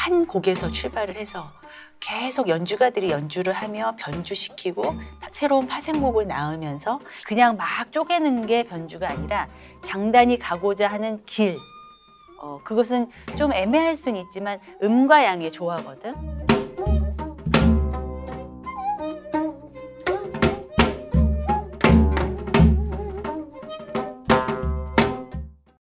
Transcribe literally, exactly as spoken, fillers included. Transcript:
한 곡에서 출발을 해서 계속 연주가들이 연주를 하며 변주시키고 새로운 파생곡을 낳으면서 그냥 막 쪼개는 게 변주가 아니라 장단이 가고자 하는 길, 어, 그것은 좀 애매할 수는 있지만 음과 양의 조화거든.